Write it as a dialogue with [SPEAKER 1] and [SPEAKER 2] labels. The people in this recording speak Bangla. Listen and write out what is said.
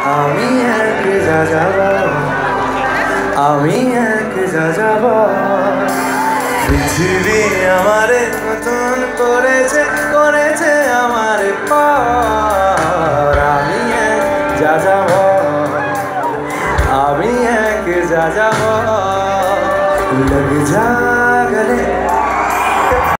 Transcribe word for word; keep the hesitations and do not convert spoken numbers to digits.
[SPEAKER 1] আমি এক যাযাবর, আমি এক যাযাবর। পৃথিবী আমারে নতুন করেছে, করেছে আমারে পর। আমি এক যাযাবর, আমি এক যাযাবর। लग जा गले